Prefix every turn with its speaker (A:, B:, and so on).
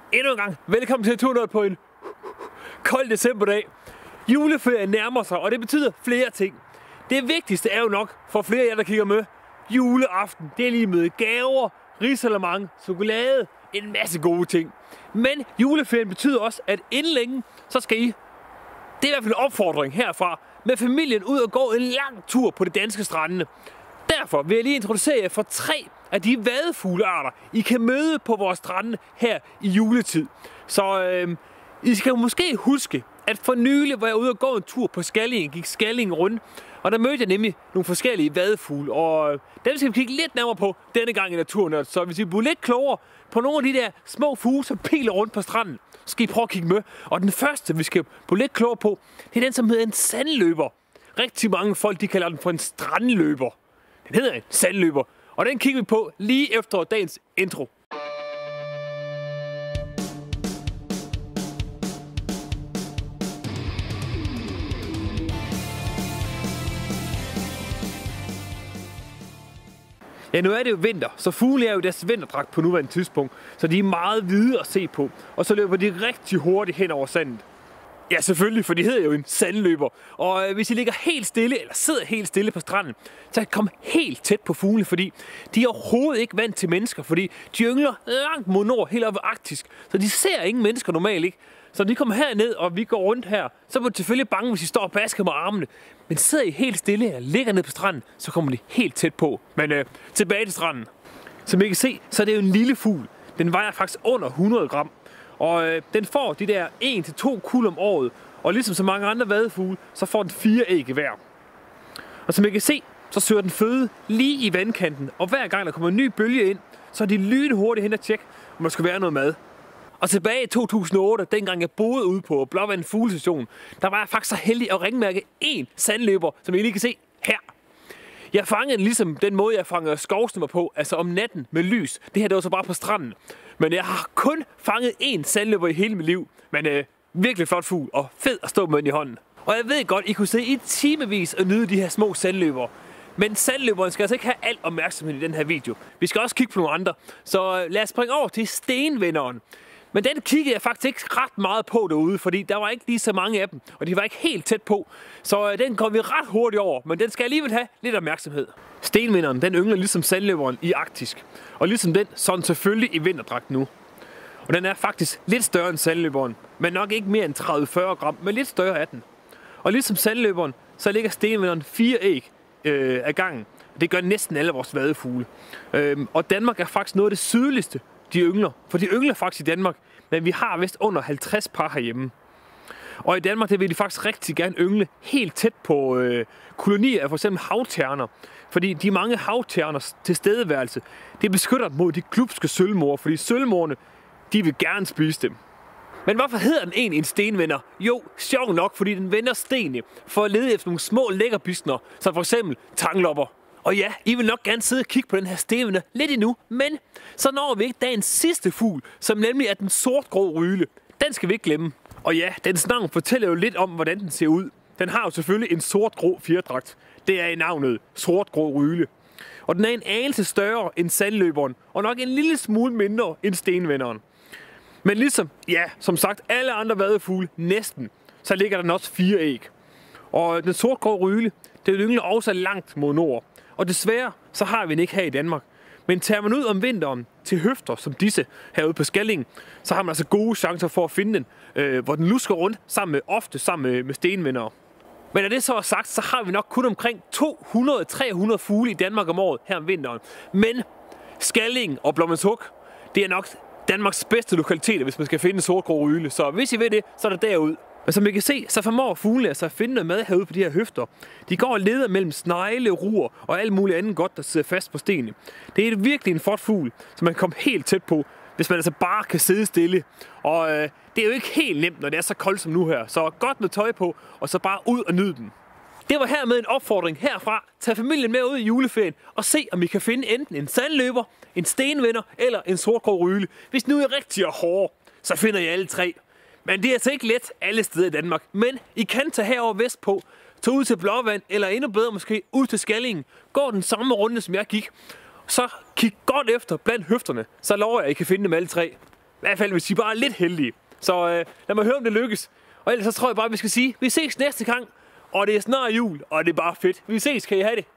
A: Endnu en gang, velkommen til Naturnørd på en kold decemberdag. Juleferien nærmer sig, og det betyder flere ting. Det vigtigste er jo nok, for flere af jer, der kigger med, juleaften. Det er lige med gaver, risalamande, chokolade, en masse gode ting. Men juleferien betyder også, at inden længe, så skal I, det er i hvert fald en opfordring herfra, med familien ud og gå en lang tur på de danske strande. Derfor vil jeg lige introducere jer for 3 af de vadefuglearter, I kan møde på vores strande her i juletid. Så I skal måske huske, at for nylig var jeg ude og gå en tur på Skallingen, gik Skallingen rundt, og der mødte jeg nemlig nogle forskellige vadefugle, og dem skal vi kigge lidt nærmere på denne gang i Naturnørd. Så hvis I bliver lidt klogere på nogle af de der små fugle, som piler rundt på stranden, så skal I prøve at kigge med. Og den første, vi skal blive lidt klogere på, det er den, som hedder en sandløber. Rigtig mange folk, de kalder den for en strandløber. Den hedder en sandløber, og den kigger vi på lige efter dagens intro. Ja, nu er det jo vinter, så fugle er jo deres vinterdragt på nuværende tidspunkt, så de er meget hvide at se på, og så løber de rigtig hurtigt hen over sandet. Ja, selvfølgelig, for de hedder jo en sandløber. Og hvis I ligger helt stille, eller sidder helt stille på stranden, så kan I komme helt tæt på fugle, fordi de er overhovedet ikke vant til mennesker, fordi de yngler langt mod nord, helt oppe arktisk, så de ser ingen mennesker normalt ikke. Så de kommer herned, og vi går rundt her, så er de selvfølgelig bange, hvis I står og basker med armene. Men sidder I helt stille og ligger ned på stranden, så kommer de helt tæt på. Men tilbage til stranden. Som I kan se, så er det jo en lille fugl. Den vejer faktisk under 100 gram. Og den får de der 1-2 kuld om året. Og ligesom så mange andre vadefugle, så får den 4 æg hver. Og som I kan se, så søger den føde lige i vandkanten. Og hver gang der kommer en ny bølge ind, så er de lynhurtigt hen og tjekke, om der skal være noget mad. Og tilbage i 2008, dengang jeg boede ude på Blåvand Fuglestation, der var jeg faktisk så heldig at ringmærke 1 sandløber, som I lige kan se her. Jeg fangede den ligesom den måde, jeg fanger skovsnummer på, altså om natten med lys. Det her, det var så bare på stranden. Men jeg har kun fanget 1 sandløber i hele mit liv. Men virkelig flot fugl, og fed at stå med den i hånden. Og jeg ved godt, I kunne sidde i timevis og nyde de her små sandløber. Men sandløberen skal altså ikke have alt opmærksomhed i den her video. Vi skal også kigge på nogle andre. Så lad os springe over til stenvenderen. Men den kiggede jeg faktisk ikke ret meget på derude, fordi der var ikke lige så mange af dem, og de var ikke helt tæt på. Så den kom vi ret hurtigt over, men den skal alligevel have lidt opmærksomhed. Stenvenderen, den yngler ligesom sandløberen i arktisk. Og ligesom den, så er den selvfølgelig i vinterdragt nu. Og den er faktisk lidt større end sandløberen, men nok ikke mere end 30-40 gram, men lidt større er den. Og ligesom sandløberen, så ligger stenvenderen 4 æg af gangen. Det gør næsten alle vores vadefugle. Og Danmark er faktisk noget af det sydligste, de yngler. For de yngler faktisk i Danmark, men vi har vist under 50 par herhjemme. Og i Danmark, der vil de faktisk rigtig gerne yngle helt tæt på kolonier af for eksempel havterner. Fordi de mange havterners tilstedeværelse, det beskytter dem mod de glupske sølvmåger, fordi sølvmågerne, de vil gerne spise dem. Men hvorfor hedder den en stenvender? Jo, sjovt nok, fordi den vender stenene for at lede efter nogle små lækkerbiskner, som for eksempel tanglopper. Og ja, I vil nok gerne sidde og kigge på den her stenvender lidt endnu, men så når vi ikke dagens sidste fugl, som nemlig er den sortgrå ryle. Den skal vi ikke glemme. Og ja, dens navn fortæller jo lidt om, hvordan den ser ud. Den har jo selvfølgelig en sortgrå fjerdragt. Det er i navnet sortgrå ryle. Og den er en anelse større end sandløberen, og nok en lille smule mindre end stenvenderen. Men ligesom, ja, som sagt, alle andre vadefugle næsten, så ligger der også 4 æg. Og den sortgrå ryle, det yngler også langt mod nord. Og desværre, så har vi den ikke her i Danmark. Men tager man ud om vinteren til høfter som disse herude på Skallingen, så har man altså gode chancer for at finde den, hvor den lusker rundt ofte sammen med stenvendere. Men når det så er sagt, så har vi nok kun omkring 200-300 fugle i Danmark om året her om vinteren. Men Skallingen og Blåvandshuk, det er nok Danmarks bedste lokaliteter, hvis man skal finde en sortgrå ryle. Så hvis I ved det, så er det derud. Men som I kan se, så formår fuglene altså at finde noget mad herude på de her høfter. De går og leder mellem snegle, ruer og alt muligt andet godt, der sidder fast på stenene. Det er virkelig en flot fugl, som man kan komme helt tæt på, hvis man altså bare kan sidde stille. Og det er jo ikke helt nemt, når det er så koldt som nu her. Så godt med tøj på, og så bare ud og nyde den. Det var hermed en opfordring herfra. Tag familien med ud i juleferien og se, om I kan finde enten en sandløber, en stenvender eller en sortgrå ryle. Hvis nu I er rigtig hårde, så finder I alle 3. Men det er altså ikke let alle steder i Danmark. Men I kan tage herover vestpå, tage ud til Blåvand, eller endnu bedre måske ud til Skallingen. Gå den samme runde, som jeg gik. Så kig godt efter blandt høfterne, så lover jeg, at I kan finde dem alle 3. I hvert fald, hvis de bare er lidt heldige. Så lad mig høre, om det lykkes. Og ellers så tror jeg bare, vi skal sige, vi ses næste gang. Og det er snart jul, og det er bare fedt. Vi ses, kan I have det.